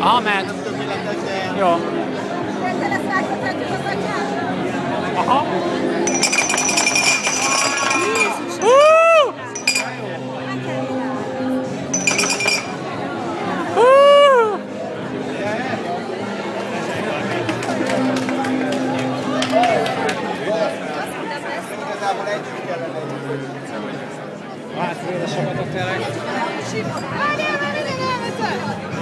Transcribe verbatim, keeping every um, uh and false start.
Aha, mehet. Jó. Aha. Uh! Uh! Igazából együtt kellene együtt. Hát, édesem vagyok tényleg. Várjál, várjál, várjál!